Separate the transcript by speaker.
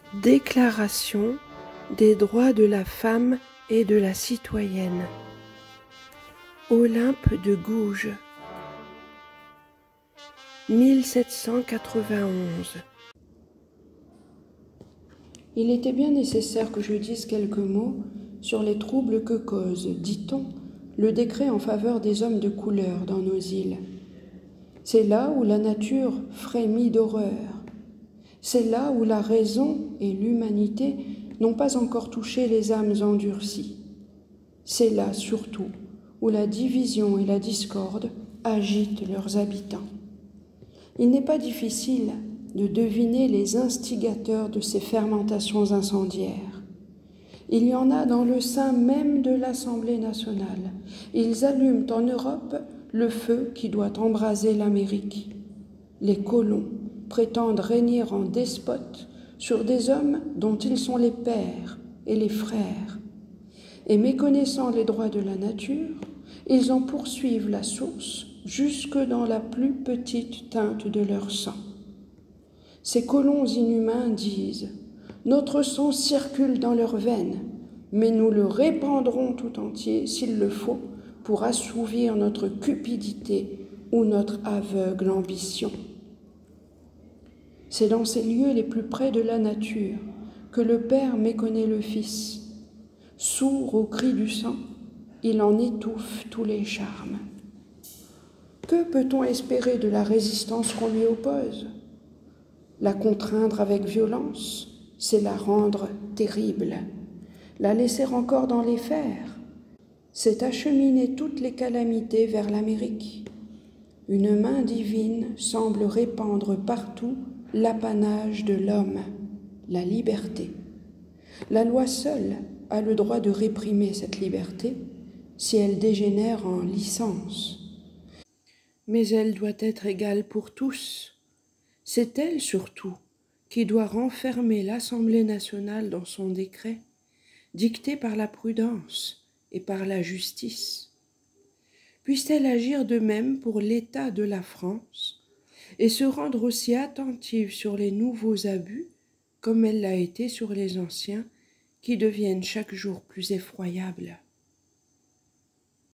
Speaker 1: Déclaration des droits de la femme et de la citoyenne. Olympe de Gouges, 1791.
Speaker 2: Il était bien nécessaire que je dise quelques mots sur les troubles que cause, dit-on, le décret en faveur des hommes de couleur dans nos îles. C'est là où la nature frémit d'horreur. C'est là où la raison et l'humanité n'ont pas encore touché les âmes endurcies. C'est là surtout où la division et la discorde agitent leurs habitants. Il n'est pas difficile de deviner les instigateurs de ces fermentations incendiaires. Il y en a dans le sein même de l'Assemblée nationale. Ils allument en Europe le feu qui doit embraser l'Amérique. Les colons prétendent régner en despotes sur des hommes dont ils sont les pères et les frères. Et méconnaissant les droits de la nature, ils en poursuivent la source jusque dans la plus petite teinte de leur sang. Ces colons inhumains disent « Notre sang circule dans leurs veines, mais nous le répandrons tout entier s'il le faut pour assouvir notre cupidité ou notre aveugle ambition. » C'est dans ces lieux les plus près de la nature que le Père méconnaît le Fils. Sourd au cri du sang, il en étouffe tous les charmes. Que peut-on espérer de la résistance qu'on lui oppose? La contraindre avec violence, c'est la rendre terrible. La laisser encore dans les fers, c'est acheminer toutes les calamités vers l'Amérique. Une main divine semble répandre partout l'apanage de l'homme, la liberté. La loi seule a le droit de réprimer cette liberté si elle dégénère en licence.
Speaker 1: Mais elle doit être égale pour tous. C'est elle surtout qui doit renfermer l'Assemblée nationale dans son décret, dicté par la prudence et par la justice. Puisse-t-elle agir de même pour l'État de la France et se rendre aussi attentive sur les nouveaux abus comme elle l'a été sur les anciens qui deviennent chaque jour plus effroyables.